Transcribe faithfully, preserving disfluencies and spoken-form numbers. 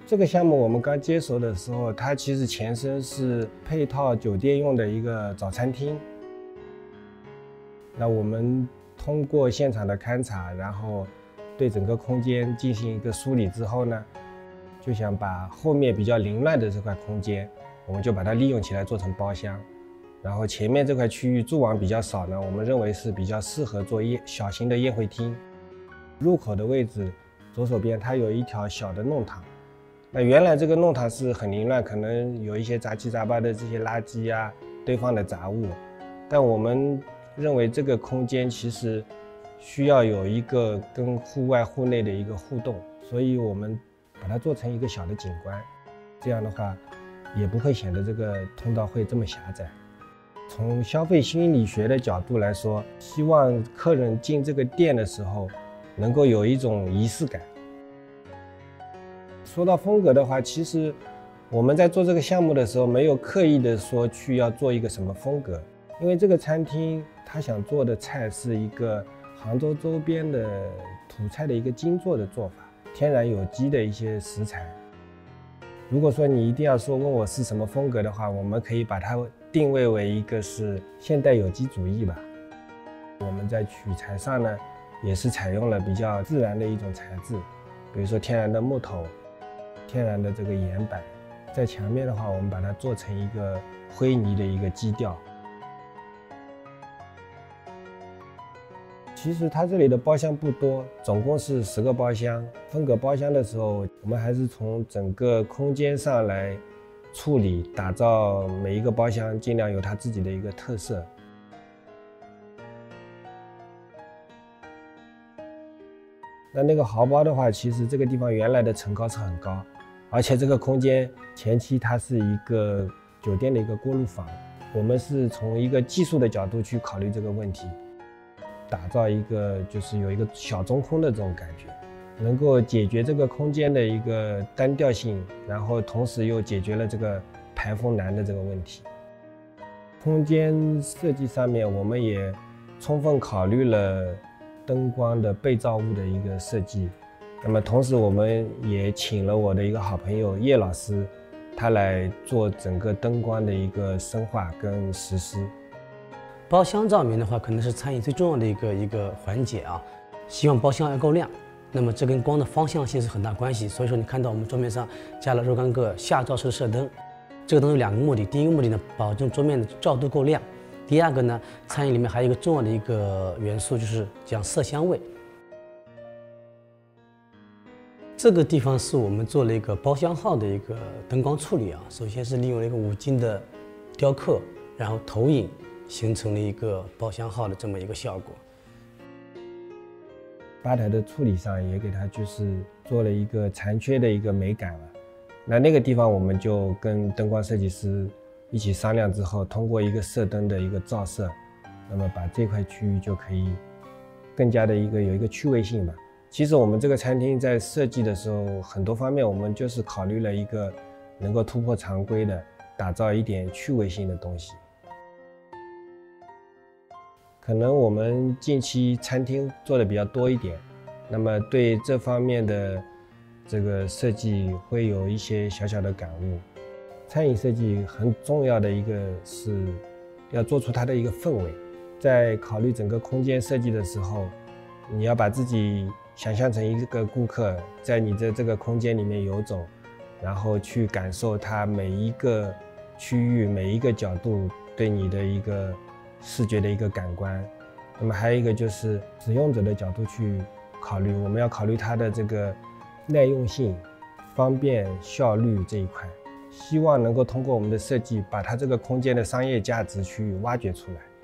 这个项目我们刚接手的时候，它其实前身是配套酒店用的一个早餐厅。那我们通过现场的勘察，然后对整个空间进行一个梳理之后呢，就想把后面比较凌乱的这块空间，我们就把它利用起来做成包厢。然后前面这块区域住网比较少呢，我们认为是比较适合做宴小型的宴会厅。入口的位置左手边它有一条小的弄堂。那原来这个弄堂是很凌乱，可能有一些杂七杂八的这些垃圾啊、堆放的杂物，但我们认为这个空间其实需要有一个跟户外、户内的一个互动，所以我们把它做成一个小的景观，这样的话也不会显得这个通道会这么狭窄。从消费心理学的角度来说，希望客人进这个店的时候能够有一种仪式感。说到风格的话，其实我们在做这个项目的时候，没有刻意的说去要做一个什么风格，因为这个餐厅他想做的菜是一个杭州周边的土菜的一个精做的做法，天然有机的一些食材。如果说你一定要说问我是什么风格的话，我们可以把它定位为一个是现代有机主义吧。我们在取材上呢，也是采用了比较自然的一种材质，比如说天然的木头。天然的这个岩板，在墙面的话，我们把它做成一个灰泥的一个基调。其实它这里的包厢不多，总共是十个包厢。分隔包厢的时候，我们还是从整个空间上来处理，打造每一个包厢，尽量有它自己的一个特色。那那个豪包的话，其实这个地方原来的层高是很高。而且这个空间前期它是一个酒店的一个锅炉房，我们是从一个技术的角度去考虑这个问题，打造一个就是有一个小中空的这种感觉，能够解决这个空间的一个单调性，然后同时又解决了这个排风难的这个问题。空间设计上面，我们也充分考虑了灯光的被造物的一个设计。那么同时我们也请了我的一个好朋友叶老师，他来做整个灯光的一个深化跟实施。 包厢照明的话，可能是餐饮最重要的一个一个环节啊。希望包厢要够亮，那么这跟光的方向性是很大关系。所以说你看到我们桌面上加了若干个下照式的射灯，这个灯有两个目的。第一个目的呢，保证桌面的照度够亮；第二个呢，餐饮里面还有一个重要的一个元素，就是讲色香味。这个地方是我们做了一个包厢号的一个灯光处理啊。首先是利用了一个五金的雕刻，然后投影，形成了一个包厢号的这么一个效果。 吧台的处理上也给它就是做了一个残缺的一个美感了。那那个地方我们就跟灯光设计师一起商量之后，通过一个射灯的一个照射，那么把这块区域就可以更加的一个有一个趣味性吧。其实我们这个餐厅在设计的时候，很多方面我们就是考虑了一个能够突破常规的，打造一点趣味性的东西。可能我们近期餐厅做的比较多一点，那么对这方面的这个设计会有一些小小的感悟。餐饮设计很重要的一个是要做出它的一个氛围，在考虑整个空间设计的时候，你要把自己想象成一个顾客，在你的这个空间里面游走，然后去感受它每一个区域、每一个角度对你的一个视觉的一个感官。那么还有一个就是使用者的角度去考虑，我们要考虑它的这个耐用性、方便、效率这一块，希望能够通过我们的设计，把它这个空间的商业价值去挖掘出来。